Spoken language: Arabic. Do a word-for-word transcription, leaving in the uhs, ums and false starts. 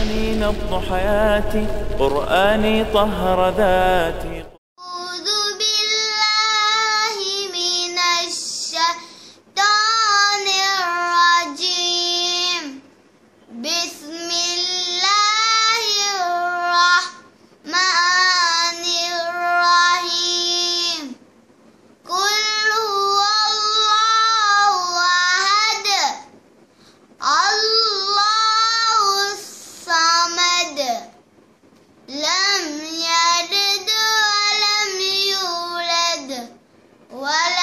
قرآني نبض حياتي، قرآني طهر ذاتي. أعوذ بالله من الشيطان الرجيم. بسم الله الرحمن الرحيم. قل هو الله أحد الله الصمد لم يلد ولم يولد ولم